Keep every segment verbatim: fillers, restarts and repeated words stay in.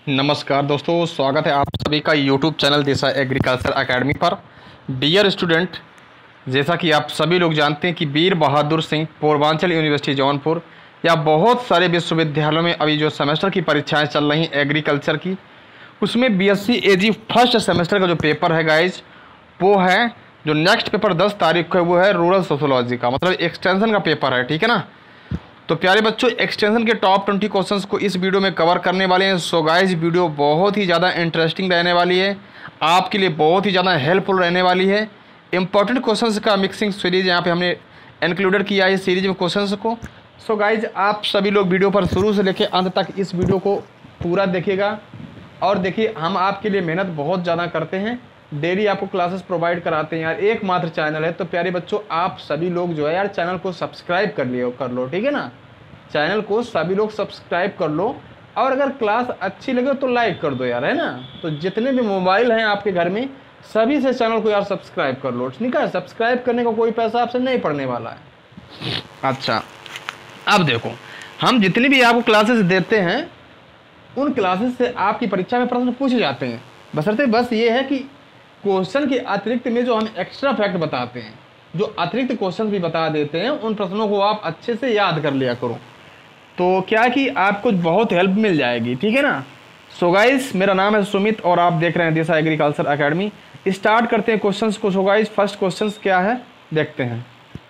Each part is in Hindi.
नमस्कार दोस्तों, स्वागत है आप सभी का YouTube channel Disha agriculture academy पर। डियर स्टूडेंट, जैसा कि आप सभी लोग जानते हैं कि वीर बहादुर सिंह पूर्वांचल यूनिवर्सिटी जौनपुर या बहुत सारे विश्वविद्यालयों में अभी जो सेमेस्टर की परीक्षाएं चल रही हैं एग्रीकल्चर की, उसमें बीएससी एजी फर्स्ट सेमेस्टर का जो पेपर है गाइज, वो है जो नेक्स्ट पेपर दस तारीख को है, वो है रूरल सोशोलॉजी का, मतलब एक्सटेंशन का पेपर है। ठीक है ना। तो प्यारे बच्चों, एक्सटेंशन के टॉप ट्वेंटी क्वेश्चंस को इस वीडियो में कवर करने वाले हैं। सो गाइस, वीडियो बहुत ही ज़्यादा इंटरेस्टिंग रहने वाली है, आपके लिए बहुत ही ज़्यादा हेल्पफुल रहने वाली है। इंपॉर्टेंट क्वेश्चंस का मिक्सिंग सीरीज यहाँ पे हमने इंक्लूडेड किया है सीरीज में क्वेश्चंस को। सो गाइज, आप सभी लोग वीडियो पर शुरू से लेकर अंत तक इस वीडियो को पूरा देखिएगा। और देखिए, हम आपके लिए मेहनत बहुत ज़्यादा करते हैं, डेली आपको क्लासेस प्रोवाइड कराते हैं यार, एकमात्र चैनल है। तो प्यारे बच्चों, आप सभी लोग जो है यार चैनल को सब्सक्राइब कर लियो कर लो। ठीक है ना। चैनल को सभी लोग सब्सक्राइब कर लो, और अगर क्लास अच्छी लगे तो लाइक कर दो यार, है ना। तो जितने भी मोबाइल हैं आपके घर में, सभी से चैनल को यार सब्सक्राइब कर लो। ठीक है। सब्सक्राइब करने का को कोई पैसा आपसे नहीं पड़ने वाला है। अच्छा, अब देखो, हम जितनी भी आपको क्लासेस देते हैं, उन क्लासेस से आपकी परीक्षा में प्रश्न पूछे जाते हैं। बशर्ते बस ये है कि क्वेश्चन के अतिरिक्त में जो हम एक्स्ट्रा फैक्ट बताते हैं, जो अतिरिक्त क्वेश्चन भी बता देते हैं, उन प्रश्नों को आप अच्छे से याद कर लिया करो। तो क्या कि आपको बहुत हेल्प मिल जाएगी। ठीक है ना। सो गाइस, मेरा नाम है सुमित और आप देख रहे हैं दिशा एग्रीकल्चर एकेडमी। स्टार्ट करते हैं क्वेश्चंस को। सो गाइस, फर्स्ट क्वेश्चन क्या है देखते हैं।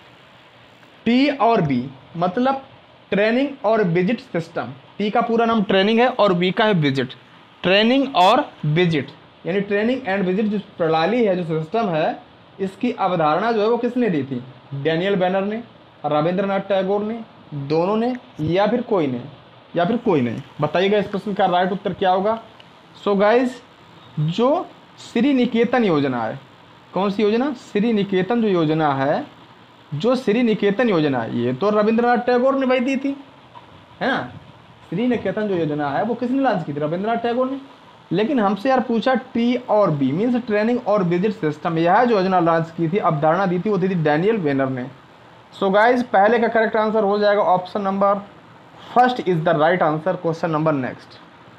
टी और बी मतलब ट्रेनिंग और विजिट सिस्टम। टी का पूरा नाम ट्रेनिंग है और बी का है विजिट। ट्रेनिंग और विजिट यानी ट्रेनिंग एंड विजिट जो प्रणाली है, जो सिस्टम है, इसकी अवधारणा जो है वो किसने दी थी? डैनियल बैनर ने, रविंद्रनाथ टैगोर ने, दोनों ने, या फिर कोई ने या फिर कोई नहीं? बताइएगा इस प्रश्न का राइट उत्तर क्या होगा। सो गाइस, जो श्री निकेतन योजना है, कौन सी योजना? श्री निकेतन जो योजना है, जो श्री निकेतन योजना है, ये तो रविंद्रनाथ टैगोर ने भाई दी थी, है ना। श्री निकेतन जो योजना है वो किसने लॉन्च की थी? रविंद्रनाथ टैगोर ने। लेकिन हमसे यार पूछा टी और बी मीन्स ट्रेनिंग और विजिट सिस्टम, यह जो योजना लॉन्च की थी, अवधारणा दी थी, वो दी थी डैनियल वेनर ने। सो गाइज, पहले का करेक्ट आंसर हो जाएगा option number first is the right answer. Question number next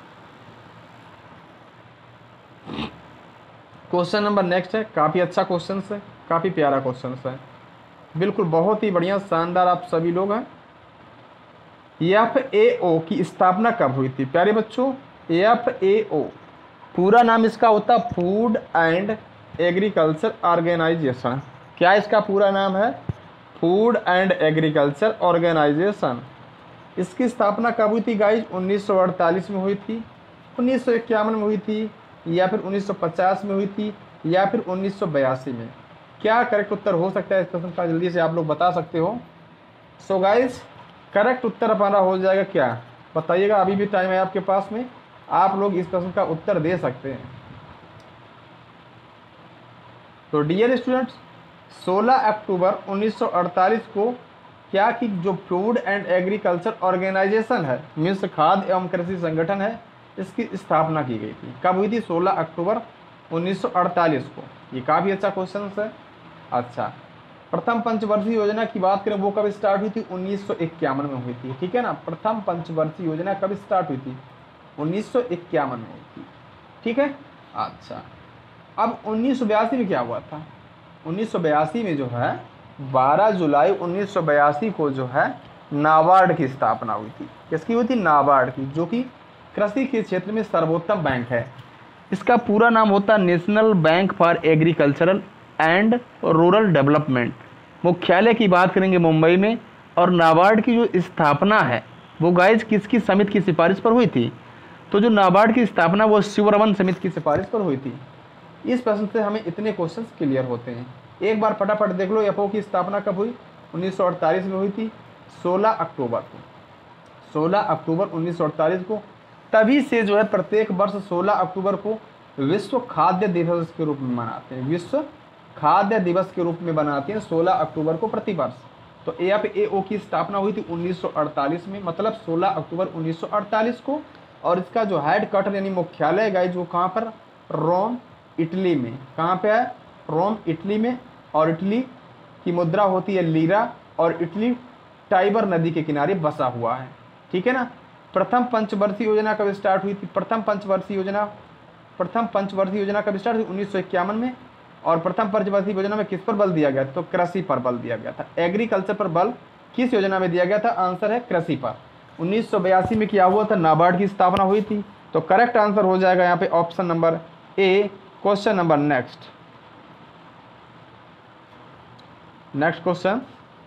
question number next है, काफ़ी अच्छा क्वेश्चन है, काफ़ी प्यारा क्वेश्चन है, बिल्कुल बहुत ही बढ़िया शानदार। आप सभी लोग हैं। एफ ए ओ की स्थापना कब हुई थी? प्यारे बच्चों, एफ ए ओ पूरा नाम इसका होता फूड एंड एग्रीकल्चर ऑर्गेनाइजेशन। क्या इसका पूरा नाम है? Food and agriculture organisation. इसकी स्थापना कब हुई थी गाइज? उन्नीस सौ अड़तालीस में हुई थी, उन्नीस सौ इक्यावन में हुई थी, या फिर उन्नीस सौ पचास में हुई थी, या फिर उन्नीस सौ बयासी में? क्या करेक्ट उत्तर हो सकता है इस प्रश्न का? जल्दी से आप लोग बता सकते हो। सो गाइज, करेक्ट उत्तर हमारा हो जाएगा क्या? बताइएगा, अभी भी टाइम है आपके पास में, आप लोग इस प्रश्न का उत्तर दे सकते हैं। तो डियर स्टूडेंट्स, सोलह अक्टूबर उन्नीस सौ अड़तालीस को क्या कि जो फूड एंड एग्रीकल्चर ऑर्गेनाइजेशन है, मीन्स खाद्य एवं कृषि संगठन है, इसकी स्थापना की गई थी। कब हुई थी? सोलह अक्टूबर उन्नीस सौ अड़तालीस को। ये काफ़ी अच्छा क्वेश्चन है। अच्छा, प्रथम पंचवर्षीय योजना की बात करें, वो कब स्टार्ट हुई थी? उन्नीस सौ इक्यावन में हुई थी। ठीक है ना। प्रथम पंचवर्षीय योजना कब स्टार्ट हुई थी? उन्नीस सौ इक्यावन में हुई थी। ठीक है। अच्छा, अब उन्नीस सौ बयासी में क्या हुआ था? उन्नीस सौ बयासी में जो है बारह जुलाई उन्नीस सौ बयासी को जो है नाबार्ड की स्थापना हुई थी। किसकी हुई थी? नाबार्ड की, जो कि कृषि के क्षेत्र में सर्वोत्तम बैंक है। इसका पूरा नाम होता national bank for agricultural and rural development. मुख्यालय की बात करेंगे मुंबई में, और नाबार्ड की जो स्थापना है वो गाइज किसकी समिति की सिफारिश पर हुई थी? तो जो नाबार्ड की स्थापना वो शिवरमन समिति की सिफारिश पर हुई थी। इस प्रश्न से हमें इतने क्वेश्चंस क्लियर होते हैं। एक बार फटाफट देख लो, एफ ओ की स्थापना कब हुई? उन्नीस सौ अड़तालीस में हुई थी, सोलह अक्टूबर को। सोलह अक्टूबर उन्नीस सौ अड़तालीस को। तभी से जो है प्रत्येक वर्ष सोलह अक्टूबर को विश्व खाद्य दिवस के रूप में मनाते हैं। विश्व खाद्य दिवस के रूप में बनाते हैं सोलह अक्टूबर को प्रति वर्ष। तो एफ ए ओ की स्थापना हुई थी उन्नीस सौ अड़तालीस में, मतलब सोलह अक्टूबर उन्नीस सौ अड़तालीस को। और इसका जो हेड क्वार्टर यानी मुख्यालय गाइज वो कहाँ पर? रोम, इटली में। कहाँ पे है? रोम, इटली में। और इटली की मुद्रा होती है लीरा, और इटली टाइबर नदी के किनारे बसा हुआ है। ठीक है ना। प्रथम पंचवर्षीय योजना कब स्टार्ट हुई थी? प्रथम पंचवर्षीय योजना प्रथम पंचवर्षीय योजना कब स्टार्ट हुई? उन्नीस सौ इक्यावन में। और प्रथम पंचवर्षीय योजना में किस पर बल दिया गया? तो कृषि पर बल दिया गया था। एग्रीकल्चर पर बल किस योजना में दिया गया था? आंसर है कृषि पर। उन्नीस सौ बयासी में क्या हुआ था? नाबार्ड की स्थापना हुई थी। तो करेक्ट आंसर हो जाएगा यहाँ पे option number A. Question number next next question,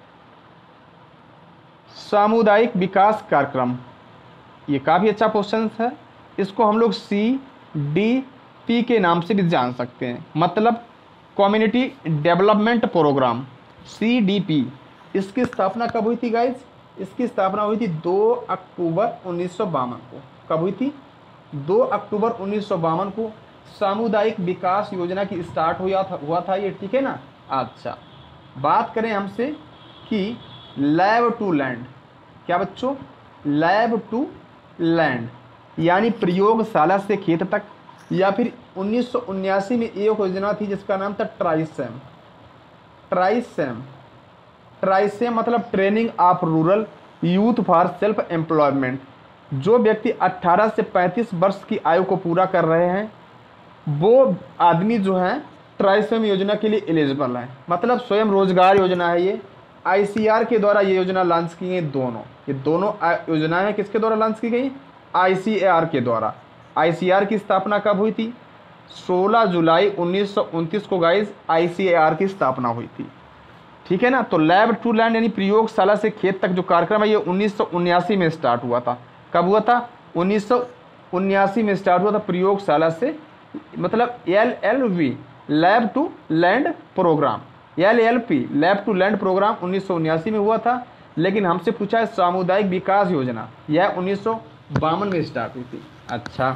सामुदायिक विकास कार्यक्रम, ये काफ़ी अच्छा क्वेश्चन है। इसको हम लोग सी डी पी के नाम से भी जान सकते हैं, मतलब community development programme, C D P. इसकी स्थापना कब हुई थी गाइज? इसकी स्थापना हुई थी दो अक्टूबर उन्नीस सौ बावन को। कब हुई थी? दो अक्टूबर उन्नीस सौ बावन को सामुदायिक विकास योजना की स्टार्ट हुआ था हुआ था ये, ठीक है ना। अच्छा, बात करें हमसे कि लैब टू लैंड, क्या बच्चों? लैब टू लैंड यानी प्रयोगशाला से खेत तक, या फिर उन्नीस सौ उन्यासी में एक योजना थी जिसका नाम था ट्राइसेम। ट्राइसेम ट्राइसेम मतलब training of rural youth for self employment. जो व्यक्ति अठारह से पैंतीस वर्ष की आयु को पूरा कर रहे हैं वो आदमी जो हैं ट्राइसेम योजना के लिए एलिजिबल है, मतलब स्वयं रोजगार योजना है ये। आई सी आर के द्वारा ये योजना लॉन्च की गई। दोनों ये दोनों योजनाएं किसके द्वारा लॉन्च की गई? आई सी आर के द्वारा। आई सी आर की स्थापना कब हुई थी? सोलह जुलाई उन्नीस सौ उनतीस को गाइज आई सी आर की स्थापना हुई थी, ठीक है ना। तो लैब टू लैंड यानी प्रयोगशाला से खेत तक जो कार्यक्रम है ये उन्नीस सौ उन्यासी में स्टार्ट हुआ था। कब हुआ था? उन्नीस सौ उन्यासी में स्टार्ट हुआ था प्रयोगशाला से, मतलब L L V lab to land programme, L L P lab to land programme उन्नीस सौ उन्यासी में हुआ था। लेकिन हमसे पूछा है सामुदायिक विकास योजना, यह उन्नीस सौ बावन में स्टार्ट हुई थी। अच्छा,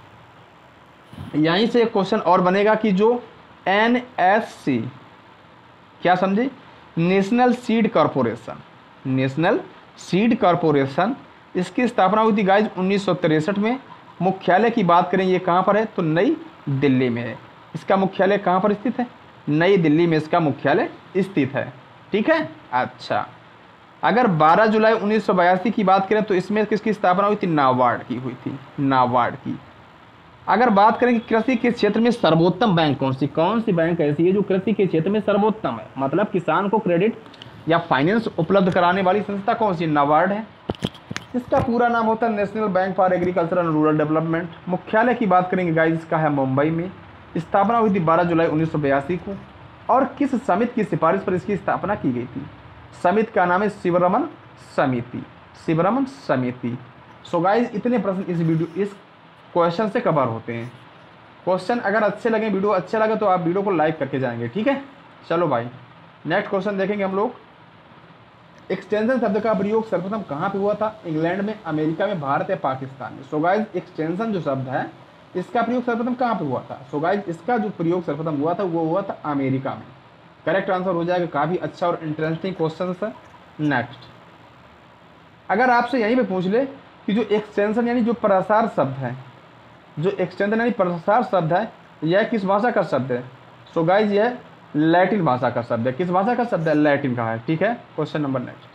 यहीं से एक क्वेश्चन और बनेगा कि जो एन एस सी, क्या समझे? National seed corporation, national seed corporation, इसकी स्थापना हुई थी गाइज उन्नीस सौ तिरसठ में। मुख्यालय की बात करें ये कहाँ पर है? तो नई दिल्ली में है। इसका मुख्यालय कहाँ पर स्थित है? नई दिल्ली में इसका मुख्यालय स्थित है, ठीक है। अच्छा, अगर बारह जुलाई उन्नीस सौ बयासी की बात करें तो इसमें किसकी स्थापना हुई थी? नाबार्ड की हुई थी, नाबार्ड की। अगर बात करें कि कृषि के क्षेत्र में सर्वोत्तम बैंक कौन सी कौन सी बैंक ऐसी है जो कृषि के क्षेत्र में सर्वोत्तम है, मतलब किसान को क्रेडिट या फाइनेंस उपलब्ध कराने वाली संस्था कौन सी? नाबार्ड है। इसका पूरा नाम होता है national bank for agriculture and rural development. मुख्यालय की बात करेंगे गाइज इसका है मुंबई में। स्थापना हुई थी बारह जुलाई उन्नीस सौ बयासी को। और किस समिति की सिफारिश पर इसकी स्थापना की गई थी? समिति का नाम है शिवरमन समिति, शिवरमन समिति। सो गाइज इतने प्रश्न इस वीडियो इस क्वेश्चन से कवर होते हैं। क्वेश्चन अगर अच्छे लगे, वीडियो अच्छे लगे तो आप वीडियो को लाइक करके जाएंगे, ठीक है। चलो भाई नेक्स्ट क्वेश्चन देखेंगे हम लोग। एक्सटेंशन शब्द का प्रयोग सर्वप्रथम कहाँ पे हुआ था? इंग्लैंड में, अमेरिका में, भारत या पाकिस्तान में। सो गाइज एक्सटेंशन जो शब्द है इसका प्रयोग सर्वप्रथम कहाँ पे हुआ था? सो गाइज इसका जो प्रयोग सर्वप्रथम हुआ था वो हुआ था अमेरिका में। करेक्ट आंसर हो जाएगा। काफ़ी अच्छा और इंटरेस्टिंग क्वेश्चन है। नेक्स्ट, अगर आपसे यहीं पे पूछ ले कि जो एक्सटेंशन यानी जो प्रसार शब्द है, जो एक्सटेंशन यानी प्रसार शब्द है यह किस भाषा का शब्द है? सो गाइज यह लैटिन भाषा का शब्द है। किस भाषा का शब्द है? लैटिन का है, ठीक है। क्वेश्चन नंबर नेक्स्ट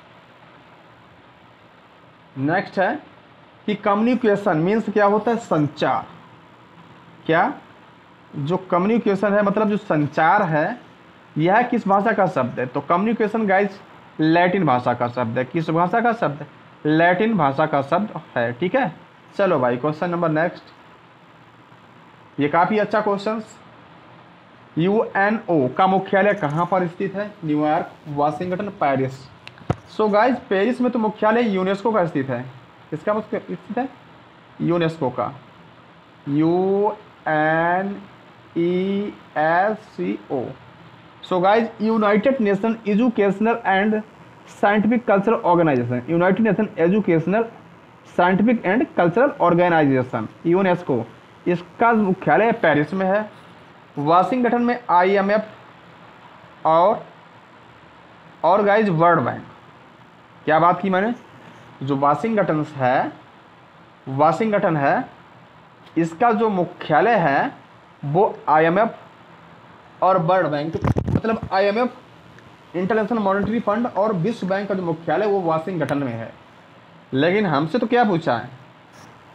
नेक्स्ट है कि कम्युनिकेशन मीन्स क्या होता है? संचार। क्या? जो कम्युनिकेशन है मतलब जो संचार है यह किस भाषा का शब्द है? तो कम्युनिकेशन गाइज लैटिन भाषा का शब्द है। किस भाषा का शब्द है? लैटिन भाषा का शब्द है, ठीक है। चलो भाई क्वेश्चन नंबर नेक्स्ट, ये काफ़ी अच्छा क्वेश्चन। यू एन ओ का मुख्यालय कहाँ पर स्थित है? New York, Washington, Paris. So guys Paris में तो मुख्यालय यूनेस्को का स्थित है। किसका स्थित है? यूनेस्को का, U N E S C O. So guys united nation educational and scientific cultural organization, united nation educational scientific and cultural organization UNESCO, इसका मुख्यालय पेरिस में है। वाशिंगटन में आई एम एफ और और गाइज वर्ल्ड बैंक। क्या बात की मैंने? जो वाशिंगटन है वाशिंगटन है इसका जो मुख्यालय है वो आई एम एफ और वर्ल्ड बैंक, मतलब I M F international monetary fund और विश्व बैंक का जो मुख्यालय वो वाशिंगटन में है। लेकिन हमसे तो क्या पूछा है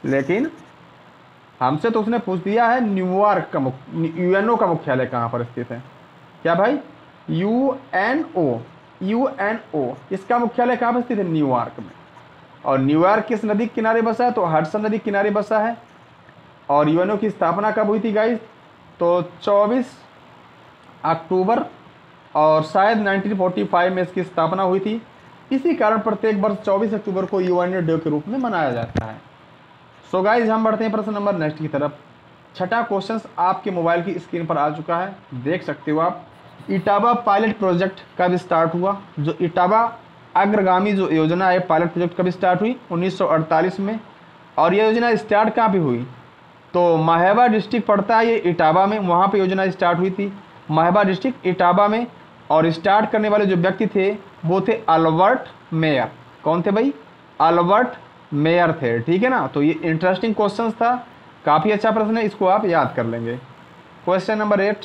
लेकिन हमसे तो उसने पूछ दिया है न्यूयॉर्क का मुख्य यूएनओ का मुख्यालय कहाँ पर स्थित है। क्या भाई? यूएनओ यूएनओ इसका मुख्यालय कहाँ पर स्थित है? न्यूयॉर्क में। और न्यूयॉर्क किस नदी के किनारे बसा है? तो हडसन नदी के किनारे बसा है। और यूएनओ की स्थापना कब हुई थी गाइस? तो चौबीस अक्टूबर और शायद उन्नीस सौ पैंतालीस में इसकी स्थापना हुई थी। इसी कारण प्रत्येक वर्ष चौबीस अक्टूबर को यूएनओ डे के रूप में मनाया जाता है। सो गाइस हम बढ़ते हैं प्रश्न नंबर नेक्स्ट की तरफ। छठा क्वेश्चन आपके मोबाइल की स्क्रीन पर आ चुका है, देख सकते हो आप। इटावा पायलट प्रोजेक्ट कब स्टार्ट हुआ? जो इटावा अग्रगामी जो योजना है पायलट प्रोजेक्ट कब स्टार्ट हुई? उन्नीस सौ अड़तालीस में। और ये योजना स्टार्ट कहाँ पे हुई? तो माहेबा डिस्ट्रिक्ट पड़ता है ये इटावा में, वहाँ पे योजना स्टार्ट हुई थी माहेबा डिस्ट्रिक्ट इटावा में। और स्टार्ट करने वाले जो व्यक्ति थे वो थे अल्बर्ट मेयर। कौन थे भाई? अल्बर्ट मेयर थे, ठीक है ना। तो ये इंटरेस्टिंग क्वेश्चन था, काफ़ी अच्छा प्रश्न है, इसको आप याद कर लेंगे। Question number eight,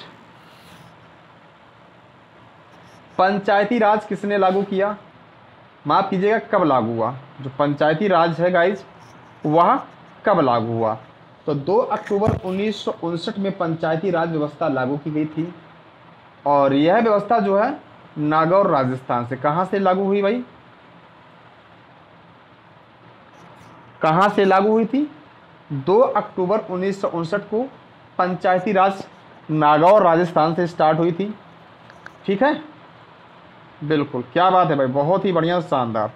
Panchayati Raj किसने लागू किया? माफ कीजिएगा, कब लागू हुआ? जो पंचायती राज है गाइज वह कब लागू हुआ? तो दो अक्टूबर उन्नीस सौ उनसठ में पंचायती राज व्यवस्था लागू की गई थी। और यह व्यवस्था जो है नागौर राजस्थान से, कहाँ से लागू हुई भाई? कहाँ से लागू हुई थी? दो अक्टूबर उन्नीस सौ उनसठ को पंचायती राज नागौर राजस्थान से स्टार्ट हुई थी, ठीक है। बिल्कुल, क्या बात है भाई, बहुत ही बढ़िया, शानदार।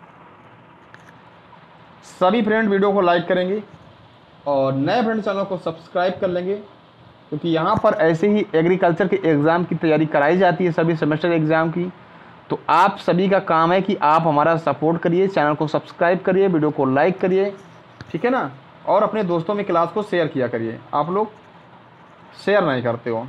सभी फ्रेंड वीडियो को लाइक करेंगे और नए फ्रेंड चैनल को सब्सक्राइब कर लेंगे, क्योंकि यहाँ पर ऐसे ही एग्रीकल्चर के एग्ज़ाम की तैयारी कराई जाती है, सभी सेमेस्टर एग्ज़ाम की। तो आप सभी का काम है कि आप हमारा सपोर्ट करिए, चैनल को सब्सक्राइब करिए, वीडियो को लाइक करिए, ठीक है ना। और अपने दोस्तों में क्लास को शेयर किया करिए, आप लोग शेयर नहीं करते हो।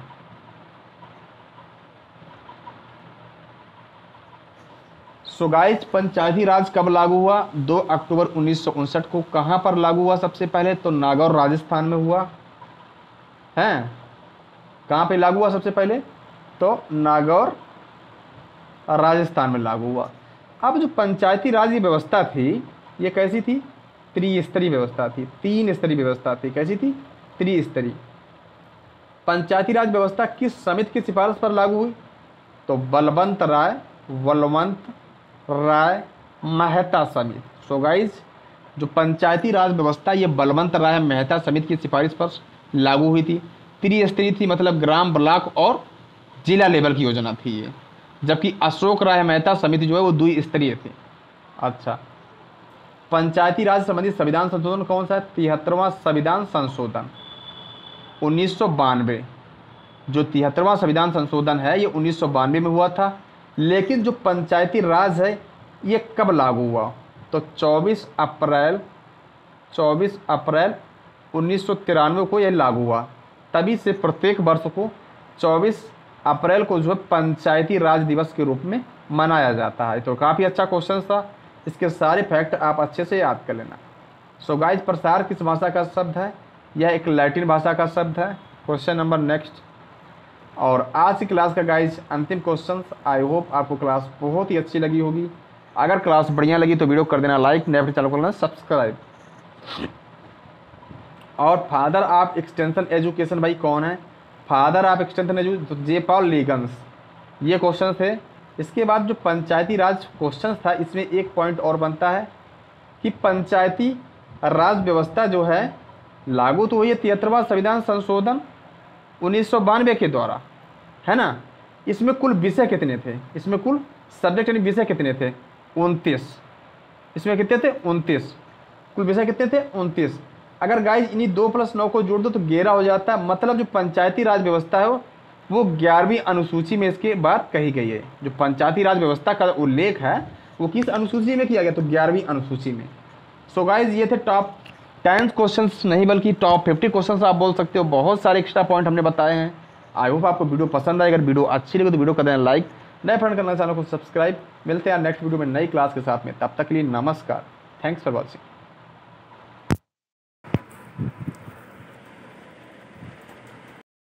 सो गाइस, पंचायती राज कब लागू हुआ? दो अक्टूबर उन्नीस सौ उनसठ को। कहाँ पर लागू हुआ? सबसे पहले तो नागौर राजस्थान में हुआ है। कहाँ पे लागू हुआ सबसे पहले? तो नागौर राजस्थान में लागू हुआ। अब जो पंचायती राज की व्यवस्था थी ये कैसी थी? त्रिस्तरीय व्यवस्था थी, तीन स्तरीय व्यवस्था थी। कैसी थी? त्रिस्तरीय। पंचायती राज व्यवस्था किस समिति की सिफारिश पर लागू हुई? तो बलवंत राय बलवंत राय मेहता समिति। सो गाइज, जो पंचायती राज व्यवस्था ये बलवंत राय मेहता समिति की सिफारिश पर लागू हुई थी। त्रिस्तरीय थी, मतलब ग्राम, ब्लॉक और जिला लेवल की योजना थी ये। जबकि अशोक राय मेहता समिति जो है वो द्विस्तरीय थी। अच्छा, पंचायती राज संबंधी संविधान संशोधन कौन सा है? तिहत्तरवां संविधान संशोधन उन्नीस सौ बानवे। जो तिहत्तरवां संविधान संशोधन है ये उन्नीस सौ बानवे में हुआ था। लेकिन जो पंचायती राज है ये कब लागू हुआ? तो चौबीस अप्रैल चौबीस अप्रैल उन्नीस सौ तिरानवे को यह लागू हुआ। तभी से प्रत्येक वर्ष को चौबीस अप्रैल को जो है पंचायती राज दिवस के रूप में मनाया जाता है। तो काफ़ी अच्छा क्वेश्चन था, इसके सारे फैक्ट आप अच्छे से याद कर लेना। सो गाइज, प्रसार किस भाषा का शब्द है? यह एक लैटिन भाषा का शब्द है। Question number next. और आज की क्लास का गाइज अंतिम क्वेश्चन। आई होप आपको क्लास बहुत ही अच्छी लगी होगी। अगर क्लास बढ़िया लगी तो वीडियो कर देना लाइक, नए चैनल को करना सब्सक्राइब। और फादर ऑफ एक्सटेंशन एजुकेशन भाई कौन है? फादर ऑफ एक्सटेंशन एजुकेशन तो जे पॉल लीगन्स, ये क्वेश्चन थे। इसके बाद जो पंचायती राज क्वेश्चन था इसमें एक पॉइंट और बनता है कि पंचायती राज व्यवस्था जो है लागू तो हुई है तिहत्तरवां संविधान संशोधन उन्नीस सौ बानवे के द्वारा, है ना। इसमें कुल विषय कितने थे? इसमें कुल सब्जेक्ट यानी विषय कितने थे? उनतीस। इसमें कितने थे? उनतीस। कुल विषय कितने थे? उनतीस। अगर गाइज इन्हीं दो प्लस नौ को जोड़ दो तो ग्यारह हो जाता है। मतलब जो पंचायती राज व्यवस्था है वो ग्यारहवीं अनुसूची में इसके बाद कही गई है। जो पंचायती राज व्यवस्था का उल्लेख है वो किस अनुसूची में किया गया? तो ग्यारहवीं अनुसूची में। सो गाइज, ये थे टॉप टेन क्वेश्चंस, नहीं बल्कि टॉप फिफ्टी क्वेश्चंस आप बोल सकते हो। बहुत सारे एक्स्ट्रा पॉइंट हमने बताए हैं। आई होप आपको वीडियो पसंद आए। अगर वीडियो अच्छी लगे तो वीडियो कर देना लाइक, नए फ्रेंड करना चैनल को सब्सक्राइब। मिलते हैं नेक्स्ट वीडियो में नई क्लास के साथ में, तब तक के लिए नमस्कार। Thanks for watching.